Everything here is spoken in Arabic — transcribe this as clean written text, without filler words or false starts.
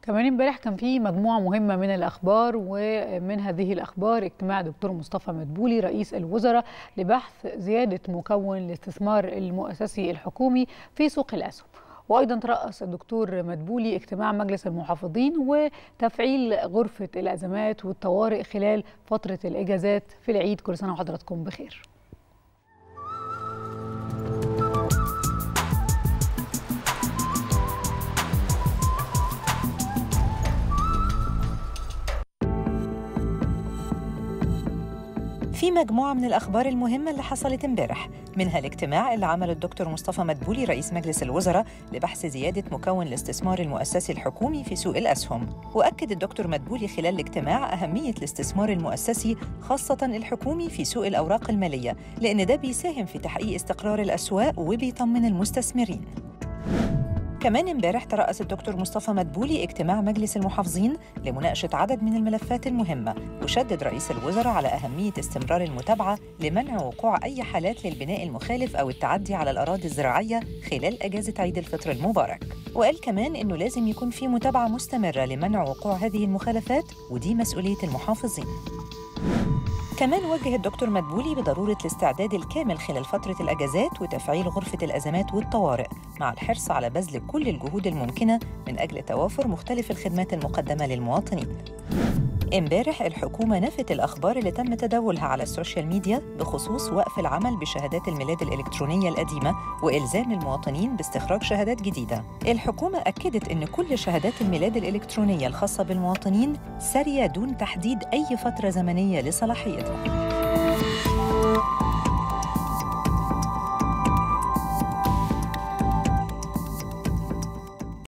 كمان امبارح كان في مجموعة مهمة من الأخبار، ومن هذه الأخبار اجتماع دكتور مصطفى مدبولي رئيس الوزراء لبحث زيادة مكون الاستثمار المؤسسي الحكومي في سوق الأسهم. وأيضا ترأس الدكتور مدبولي اجتماع مجلس المحافظين وتفعيل غرفة الأزمات والطوارئ خلال فترة الإجازات في العيد. كل سنة وحضراتكم بخير. في مجموعة من الأخبار المهمة اللي حصلت امبارح، منها الاجتماع اللي عمله الدكتور مصطفى مدبولي رئيس مجلس الوزراء لبحث زيادة مكون الاستثمار المؤسسي الحكومي في سوق الأسهم. وأكد الدكتور مدبولي خلال الاجتماع أهمية الاستثمار المؤسسي خاصة الحكومي في سوق الأوراق المالية، لأن ده بيساهم في تحقيق استقرار الأسواق وبيطمن المستثمرين. كمان امبارح ترأس الدكتور مصطفى مدبولي اجتماع مجلس المحافظين لمناقشة عدد من الملفات المهمة، وشدد رئيس الوزراء على أهمية استمرار المتابعة لمنع وقوع أي حالات للبناء المخالف أو التعدي على الأراضي الزراعية خلال أجازة عيد الفطر المبارك. وقال كمان إنه لازم يكون في متابعة مستمرة لمنع وقوع هذه المخالفات، ودي مسؤولية المحافظين. كمان وجه الدكتور مدبولي بضرورة الاستعداد الكامل خلال فترة الأجازات وتفعيل غرفة الأزمات والطوارئ، مع الحرص على بذل كل الجهود الممكنة من أجل توافر مختلف الخدمات المقدمة للمواطنين. امبارح الحكومة نفت الأخبار اللي تم تداولها على السوشيال ميديا بخصوص وقف العمل بشهادات الميلاد الإلكترونية القديمة وإلزام المواطنين باستخراج شهادات جديدة. الحكومة أكدت أن كل شهادات الميلاد الإلكترونية الخاصة بالمواطنين سارية دون تحديد أي فترة زمنية لصلاحيتها.